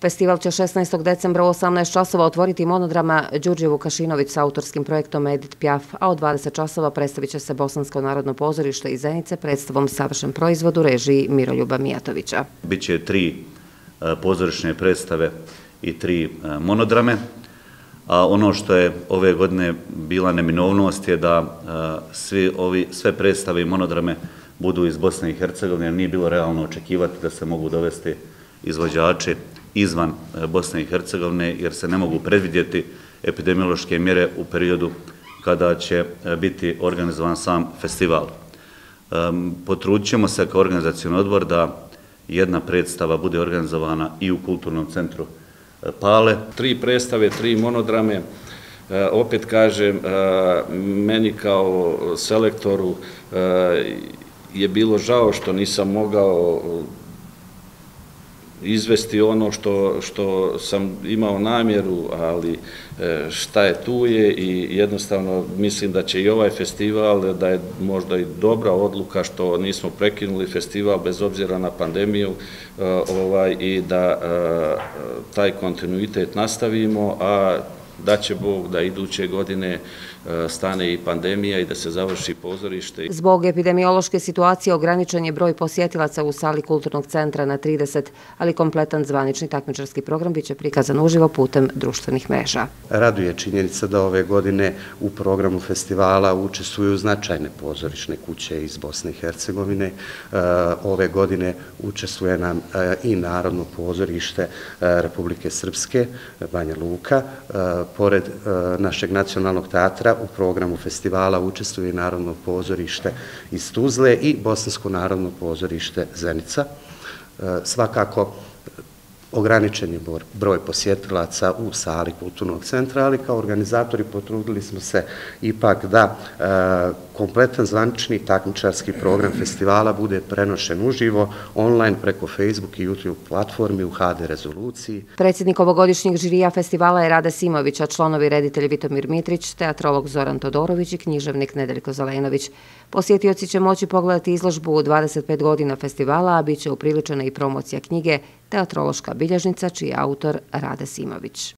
Festival će 16. decembra u 18 časova otvoriti monodrama Đurđe Vukašinović sa autorskim projektom Edith Piaf, a od 20 časova predstavit će se Bosansko narodno pozorište iz Zenice predstavom Savršen proizvod u režiji Miroljuba Mijatovića. Biće 3 pozorišne predstave i 3 monodrame, a ono što je ove godine bila neminovnost je da sve predstave i monodrame budu iz Bosne i Hercegovine, jer nije bilo realno očekivati da se mogu dovesti izvođači izvan Bosne i Hercegovine, jer se ne mogu predvidjeti epidemiološke mjere u periodu kada će biti organizovan sam festival. Potrudit ćemo se kao organizacioni odbor da jedna predstava bude organizovana i u Kulturnom centru Pale. 3 predstave, 3 monodrame. Opet kažem, meni kao selektoru je bilo žao što nisam mogao izvesti ono što sam imao namjeru, ali šta je tu je i jednostavno mislim da će i ovaj festival, da je možda i dobra odluka što nismo prekinuli festival bez obzira na pandemiju i da taj kontinuitet nastavimo, a da će Bog da iduće godine stane i pandemija i da se završi pozorište. Zbog epidemiološke situacije ograničen je broj posjetilaca u sali Kulturnog centra na 30, ali kompletan zvanični takmičarski program biće prikazan uživo putem društvenih mreža. Raduje činjenica da ove godine u programu festivala učestvuju značajne pozorišne kuće iz Bosne i Hercegovine. Ove godine učestvuje nam i Narodno pozorište Republike Srpske, Banja Luka. Pored našeg nacionalnog teatra u programu festivala učestvuje i Narodno pozorište iz Tuzle i Bosansko narodno pozorište Zenica. Svakako ograničen je broj posjetilaca u sali Kulturnog centra, ali kao organizatori potrudili smo se ipak da kompletan zvanični takmičarski program festivala bude prenošen uživo online preko Facebook i YouTube platformi u HD rezoluciji. Predsjednik ovogodišnjeg žirija festivala je Rade Simović, a članovi reditelj Vitomir Mitrić, teatrolog Zoran Todorović i književnik Nedeljko Zelenović. Posjetioci će moći pogledati izložbu u 25 godina festivala, a bit će upriličena i promocija knjige Teatrološka bilježnica, čiji je autor Rade Simović.